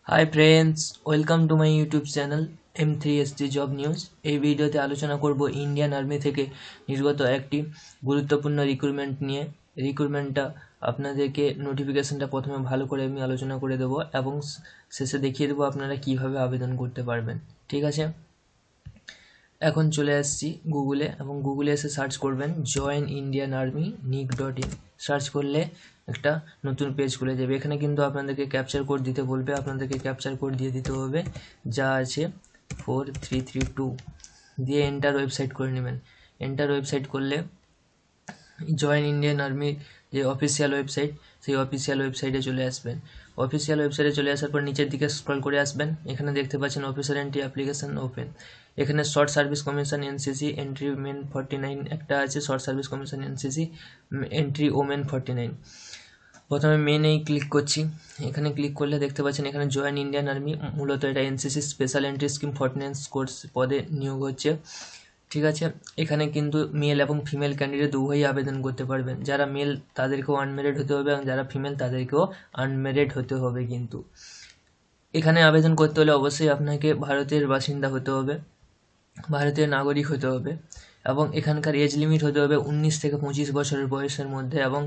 High friends, welcome to my YouTube channel M3ST job news. এই ভিডিওতে আলোচনা করব ইন্ডিয়ান আর্মি থেকে নির্গত একটি গুরুত্বপূর্ণ রিক্রুটমেন্ট নিয়ে। রিক্রুটমেন্টটা আপনাদেরকে নোটিফিকেশনটা প্রথমে ভালো করে আমি আলোচনা করে দেবো এবং শেষে দেখিয়ে দেবো আপনারা কিভাবে আবেদন করতে পারবেন। ঠিক আছে, এখন চলে আসছি গুগলে এবং গুগলে এসে সার্চ করবেন join Indian army nick.in। Search করলে একটা নতুন পেজ খুলে যাবে। এখানে কিন্তু আপনাদেরকে ক্যাপচার কোড দিতে বলবে, আপনাদেরকে ক্যাপচার কোড দিয়ে দিতে হবে, যা আছে 4332 দিয়ে এন্টার ওয়েবসাইট করে নেবেন। এন্টার ওয়েবসাইট করলে জয়েন ইন্ডিয়ান আর্মির যে অফিসিয়াল ওয়েবসাইট, সেই অফিসিয়াল ওয়েবসাইটে চলে আসবেন। অফিসিয়াল ওয়েবসাইটে চলে আসার পর নিচের দিকে স্ক্রল করে আসবেন। এখানে দেখতে পাচ্ছেন অফিসার এন্ট্রি অ্যাপ্লিকেশন ওপেন। এখানে short service commission NCC entry men 49 একটা আছে, short service commission NCC entry women 49। প্রথমে মেনেই ক্লিক করছি। এখানে ক্লিক করলে দেখতে পাচ্ছেন এখানে জয়েন ইন্ডিয়ান আর্মি, মূলত এটা NCC special entry scheme 49 course পদে নিয়োগ হচ্ছে। ঠিক আছে, এখানে কিন্তু মেল এবং ফিমেল ক্যান্ডিডেট উভয়ই আবেদন করতে পারবেন। যারা মেল তাদেরকেও আনমেরিড হতে হবে এবং যারা ফিমেল তাদেরকেও আনমেরিড হতে হবে। কিন্তু এখানে আবেদন করতে হলে অবশ্যই আপনাকে ভারতের বাসিন্দা হতে হবে, ভারতীয় নাগরিক হতে হবে এবং এখানকার এজ লিমিট হতে হবে 19 থেকে 25 বছরের বয়সের মধ্যে এবং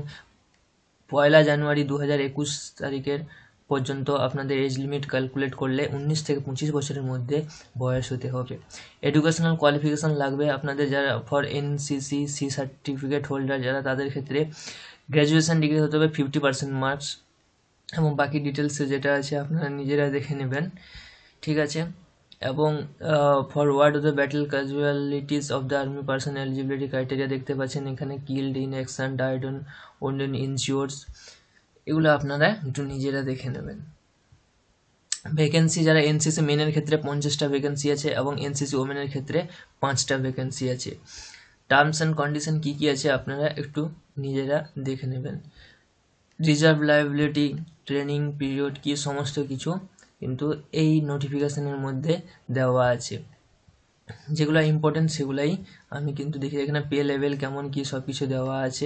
1 জানুয়ারি 2021 তারিখের পর্যন্ত আপনাদের এজ লিমিট ক্যালকুলেট করলে 19 থেকে 25 বছরের মধ্যে বয়স হতে হবে। এডুকেশনাল কোয়ালিফিকেশান লাগবে আপনাদের, যারা for NCC C certificate holder যারা, তাদের ক্ষেত্রে গ্র্যাজুয়েশন ডিগ্রি হতে হবে 50% মার্কস এবং বাকি ডিটেলসে যেটা আছে আপনারা নিজেরা দেখে নেবেন। ঠিক আছে, এবং forward of the battle casualties of the army person eligibility criteria দেখতে পাচ্ছেন এখানে killed in action, died on wounded injuries, এগুলো আপনারা একটু নিজেরা দেখে নেবেন। ভ্যাকেন্সি যারা এনসিসি মেনের ক্ষেত্রে 50টা ভ্যাকেন্সি আছে এবং এনসিসি ওমেনের ক্ষেত্রে 5টা ভ্যাকেন্সি আছে। টার্মস অ্যান্ড কন্ডিশন কী কী আছে আপনারা একটু নিজেরা দেখে নেবেন। রিজার্ভ লায়াবিলিটি, ট্রেনিং পিরিয়ড কি, সমস্ত কিছু কিন্তু এই নোটিফিকেশনের মধ্যে দেওয়া আছে। যেগুলো ইম্পর্টেন্ট সেগুলাই আমি কিন্তু দেখি, এখানে পে লেভেল কেমন কি সব কিছু দেওয়া আছে।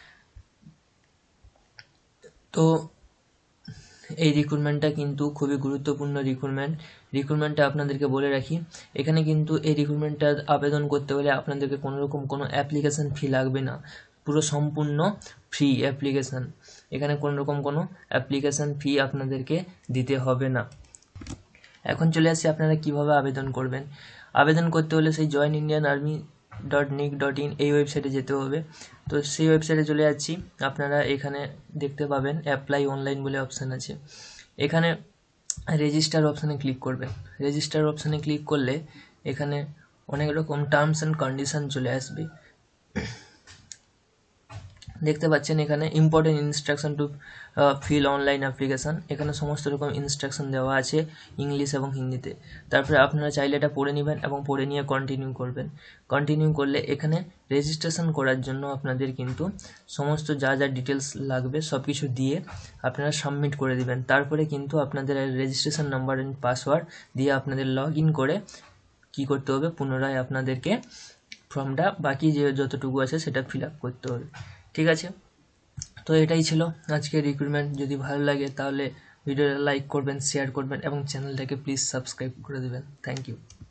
তো এই রিক্রুটমেন্টটা কিন্তু খুবই গুরুত্বপূর্ণ রিক্রুটমেন্টটা আপনাদেরকে বলে রাখি, এখানে কিন্তু এই রিক্রুটমেন্টটা আবেদন করতে হলে আপনাদেরকে কোনো অ্যাপ্লিকেশান ফি লাগবে না, পুরো সম্পূর্ণ ফ্রি অ্যাপ্লিকেশান। এখানে কোনো অ্যাপ্লিকেশান ফি আপনাদেরকে দিতে হবে না। এখন চলে আসছি আপনারা কিভাবে আবেদন করবেন। আবেদন করতে হলে সেই জয়েন ইন্ডিয়ান আর্মি .nick.in এই ওয়েবসাইটে যেতে হবে। তো সেই ওয়েবসাইটে চলে যাচ্ছি, আপনারা এখানে দেখতে পাবেন অ্যাপ্লাই অনলাইন বলে অপশান আছে। এখানে রেজিস্টার অপশানে ক্লিক করবেন। রেজিস্টার অপশানে ক্লিক করলে এখানে অনেক রকম টার্মস অ্যান্ড কন্ডিশন চলে আসবে। দেখতে পাচ্ছেন এখানে important instruction to fill online application, এখানে সমস্ত রকম ইনস্ট্রাকশন দেওয়া আছে ইংলিশ এবং হিন্দিতে। তারপরে আপনারা চাইলে এটা পড়ে নেবেন এবং পড়ে নিয়ে কন্টিনিউ করবেন। কন্টিনিউ করলে এখানে রেজিস্ট্রেশন করার জন্য আপনাদের কিন্তু সমস্ত যা যা ডিটেলস লাগবে সব কিছু দিয়ে আপনারা সাবমিট করে দিবেন। তারপরে কিন্তু আপনাদের রেজিস্ট্রেশন নাম্বার অ্যান্ড পাসওয়ার্ড দিয়ে আপনাদের লগ ইন করে কী করতে হবে, পুনরায় আপনাদেরকে ফর্মটা বাকি যে যতটুকু আছে সেটা ফিল আপ করতে হবে। ঠিক আছে, তো এটাই ছিল আজকের রিক্রুটমেন্ট। যদি ভালো লাগে তাহলে ভিডিওটা লাইক করবেন, শেয়ার করবেন এবং চ্যানেলটাকে প্লিজ সাবস্ক্রাইব করে দেবেন। Thank you.